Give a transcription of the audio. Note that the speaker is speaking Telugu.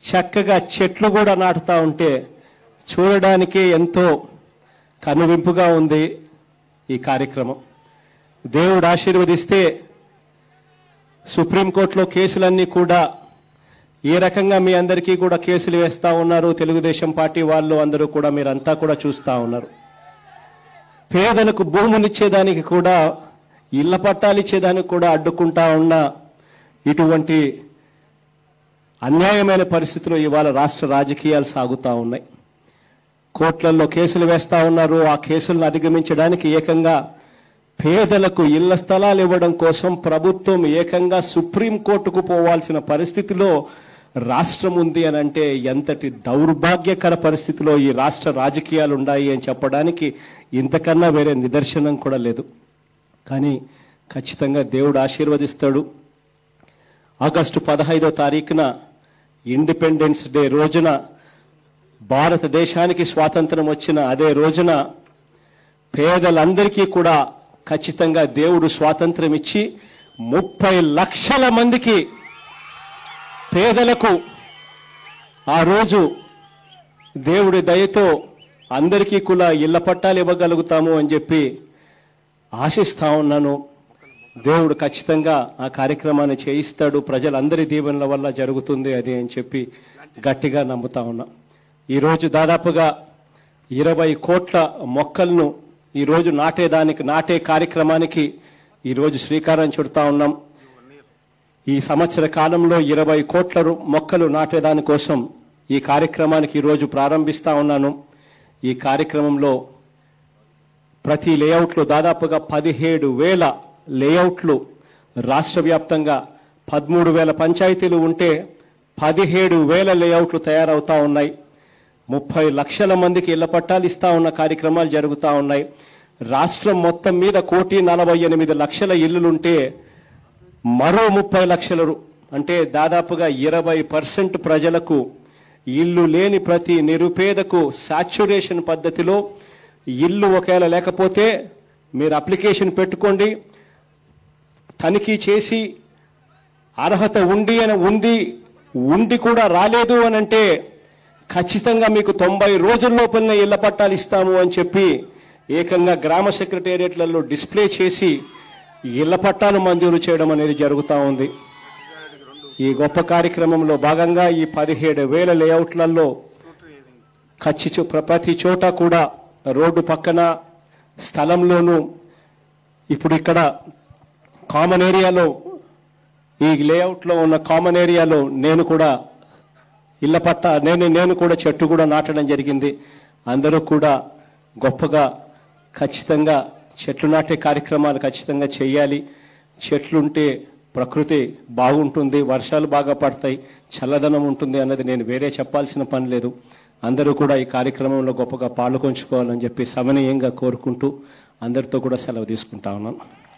చక్కగా చెట్లు కూడా నాటుతూ ఉంటే చూడడానికి ఎంతో కనువింపుగా ఉంది ఈ కార్యక్రమం. దేవుడు ఆశీర్వదిస్తే సుప్రీంకోర్టులో కేసులన్నీ కూడా ఏ రకంగా మీ అందరికీ కూడా కేసులు వేస్తూ ఉన్నారు. తెలుగుదేశం పార్టీ వాళ్ళు అందరూ కూడా మీరంతా కూడా చూస్తూ ఉన్నారు. పేదలకు భూములిచ్చేదానికి కూడా ఇళ్ల పట్టాలు ఇచ్చేదానికి కూడా అడ్డుకుంటా ఉన్న ఇటువంటి అన్యాయమైన పరిస్థితుల్లో ఇవాళ రాష్ట్ర రాజకీయాలు సాగుతూ ఉన్నాయి. కోర్టులలో కేసులు వేస్తూ ఉన్నారు. ఆ కేసులను అధిగమించడానికి ఏకంగా పేదలకు ఇళ్ల స్థలాలు ఇవ్వడం కోసం ప్రభుత్వం ఏకంగా సుప్రీంకోర్టుకు పోవాల్సిన పరిస్థితిలో రాష్ట్రం ఉంది అని అంటే ఎంతటి దౌర్భాగ్యకర పరిస్థితిలో ఈ రాష్ట్ర రాజకీయాలు ఉన్నాయి అని చెప్పడానికి ఇంతకన్నా వేరే నిదర్శనం కూడా లేదు. కానీ ఖచ్చితంగా దేవుడు ఆశీర్వదిస్తాడు. ఆగస్టు 15వ తారీఖున ఇండిపెండెన్స్ డే రోజున భారతదేశానికి స్వాతంత్రం వచ్చిన అదే రోజున పేదలందరికీ కూడా ఖచ్చితంగా దేవుడు స్వాతంత్రం ఇచ్చి 30 లక్షల మందికి పేదలకు ఆ రోజు దేవుడి దయతో అందరికీ కూడా ఇళ్ల పట్టాలు ఇవ్వగలుగుతాము అని చెప్పి ఆశిస్తా ఉన్నాను. దేవుడు ఖచ్చితంగా ఆ కార్యక్రమాన్ని చేయిస్తాడు. ప్రజలందరి దీవెనల వల్ల జరుగుతుంది అది అని చెప్పి గట్టిగా నమ్ముతా ఉన్నా. ఈరోజు దాదాపుగా 20 కోట్ల మొక్కలను ఈరోజు నాటే కార్యక్రమానికి ఈరోజు శ్రీకారం చుడతా ఉన్నాం. ఈ సంవత్సర కాలంలో 20 కోట్ల మొక్కలు నాటేదాని కోసం ఈ కార్యక్రమానికి ఈరోజు ప్రారంభిస్తా ఉన్నాను. ఈ కార్యక్రమంలో ప్రతి లేఅవుట్లో దాదాపుగా 17,000 లేఅవుట్లు రాష్ట్ర వ్యాప్తంగా 13,000 పంచాయతీలు ఉంటే 17,000 లేఅవుట్లు తయారవుతా ఉన్నాయి. 30 లక్షల మందికి ఇళ్ల పట్టాలు ఇస్తా ఉన్న కార్యక్రమాలు జరుగుతూ ఉన్నాయి. రాష్ట్రం మొత్తం మీద 1,48,00,000 ఇల్లులుంటే మరో 30 లక్షలు అంటే దాదాపుగా 20% ప్రజలకు ఇల్లు లేని ప్రతి నిరుపేదకు సాచ్యురేషన్ పద్ధతిలో ఇల్లు ఒకవేళ లేకపోతే మీరు అప్లికేషన్ పెట్టుకోండి, తనిఖీ చేసి అర్హత ఉండి కూడా రాలేదు అని అంటే ఖచ్చితంగా మీకు 90 రోజుల లోపలనే ఇళ్ల పట్టాలు ఇస్తాము అని చెప్పి ఏకంగా గ్రామ సెక్రటేరియట్లలో డిస్ప్లే చేసి ఇళ్ల పట్టాలు మంజూరు చేయడం అనేది జరుగుతూ ఉంది. ఈ గొప్ప కార్యక్రమంలో భాగంగా ఈ 17,000 లేఅవుట్లలో ప్రతి చోట కూడా రోడ్డు పక్కన స్థలంలోనూ ఇప్పుడు ఇక్కడ కామన్ ఏరియాలో ఈ లేఅవుట్లో ఉన్న కామన్ ఏరియాలో నేను కూడా ఇళ్ల పట్టా నేను కూడా చెట్టు కూడా నాటడం జరిగింది. అందరూ కూడా గొప్పగా ఖచ్చితంగా చెట్లు నాటే కార్యక్రమాలు ఖచ్చితంగా చేయాలి. చెట్లుంటే ప్రకృతి బాగుంటుంది, వర్షాలు బాగా పడతాయి, చల్లదనం ఉంటుంది అన్నది నేను వేరే చెప్పాల్సిన పని లేదు. అందరూ కూడా ఈ కార్యక్రమంలో గొప్పగా పాల్గొంచుకోవాలని చెప్పి సమనీయంగా కోరుకుంటూ అందరితో కూడా సెలవు తీసుకుంటా ఉన్నాను.